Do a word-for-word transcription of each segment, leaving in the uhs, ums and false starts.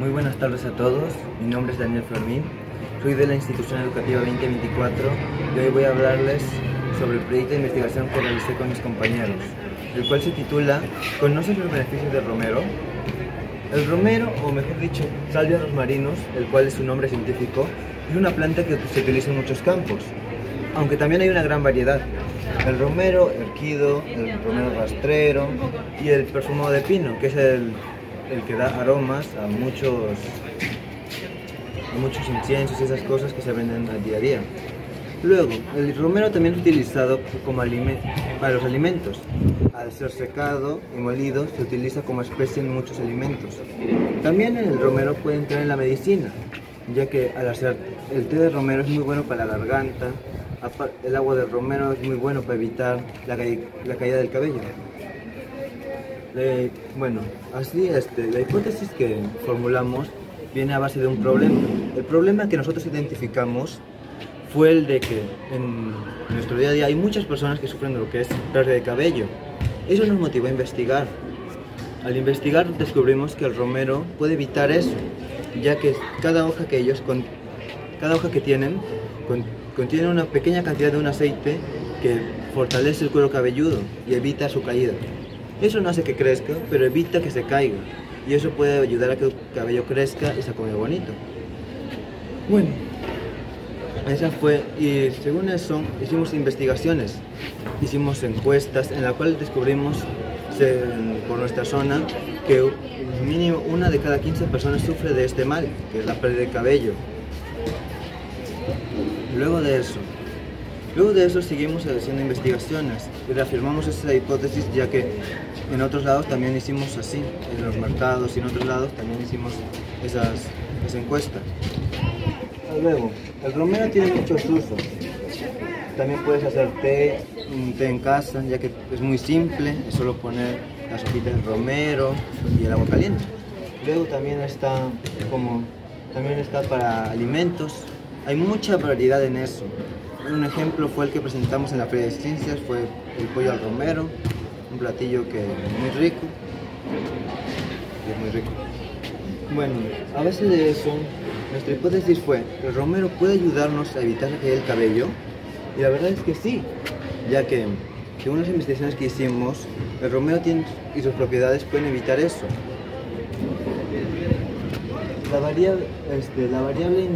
Muy buenas tardes a todos, mi nombre es Daniel Fermín, soy de la Institución Educativa veinte veinticuatro y hoy voy a hablarles sobre el proyecto de investigación que realicé con mis compañeros, el cual se titula ¿Conoces los beneficios del romero? El romero, o mejor dicho, Salvia rosmarinus, el cual es su nombre científico, es una planta que se utiliza en muchos campos, aunque también hay una gran variedad. El romero erguido, el romero rastrero y el perfumado de pino, que es el, el que da aromas a muchos, a muchos inciensos y esas cosas que se venden al día a día. Luego, el romero también es utilizado como para los alimentos. Al ser secado y molido, se utiliza como especie en muchos alimentos. También el romero puede entrar en la medicina, ya que al hacer el té de romero es muy bueno para la garganta. El agua del romero es muy bueno para evitar la, ca la caída del cabello. Le bueno, así este, la hipótesis que formulamos viene a base de un problema. El problema que nosotros identificamos fue el de que en nuestro día a día hay muchas personas que sufren de lo que es pérdida de cabello. Eso nos motivó a investigar. Al investigar descubrimos que el romero puede evitar eso, ya que cada hoja que ellos con, cada hoja que tienen con, contiene una pequeña cantidad de un aceite que fortalece el cuero cabelludo y evita su caída. Eso no hace que crezca, pero evita que se caiga, y eso puede ayudar a que el cabello crezca y se acomode bonito. Bueno, esa fue, y según eso hicimos investigaciones, hicimos encuestas en la cual descubrimos se, por nuestra zona que mínimo una de cada quince personas sufre de este mal, que es la pérdida de cabello. Luego de eso, luego de eso seguimos haciendo investigaciones y reafirmamos esa hipótesis, ya que en otros lados también hicimos así, en los mercados y en otros lados también hicimos esas, esa encuesta. Luego, el romero tiene muchos usos. También puedes hacer té, un té en casa, ya que es muy simple, es solo poner las hojitas del romero y el agua caliente. Luego también está, como, también está para alimentos. Hay mucha variedad en eso. Un ejemplo fue el que presentamos en la Feria de Ciencias, fue el pollo al romero, un platillo que es muy rico, es muy rico. Bueno, a base de eso, nuestra hipótesis fue que el romero puede ayudarnos a evitar la caída del cabello, y la verdad es que sí, ya que según las investigaciones que hicimos, el romero tiene, y sus propiedades pueden evitar eso. La variable, este, la variable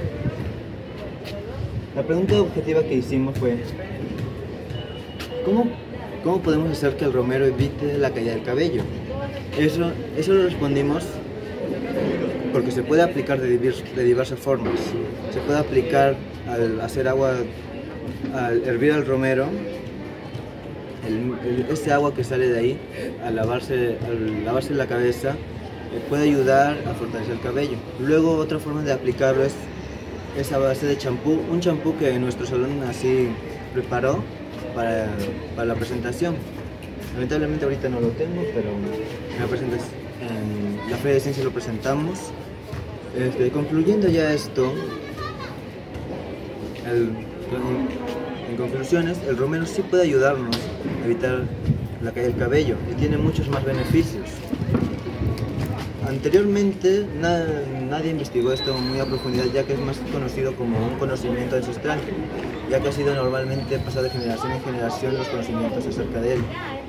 La pregunta objetiva que hicimos fue ¿cómo, ¿Cómo podemos hacer que el romero evite la caída del cabello? Eso, eso lo respondimos porque se puede aplicar de, de diversas formas. Se puede aplicar al hacer agua, al hervir el romero, el, el, este agua que sale de ahí, al lavarse, al lavarse la cabeza, eh, puede ayudar a fortalecer el cabello. Luego otra forma de aplicarlo es esa base de champú, un champú que nuestro salón así preparó para, para la presentación. Lamentablemente ahorita no lo tengo, pero en la, en la Feria de Ciencias lo presentamos. Este, concluyendo ya esto, el, en, en conclusiones, el romero sí puede ayudarnos a evitar la caída del cabello y tiene muchos más beneficios. Anteriormente na, nadie investigó esto muy a profundidad, ya que es más conocido como un conocimiento ancestral, ya que ha sido normalmente pasado de generación en generación los conocimientos acerca de él.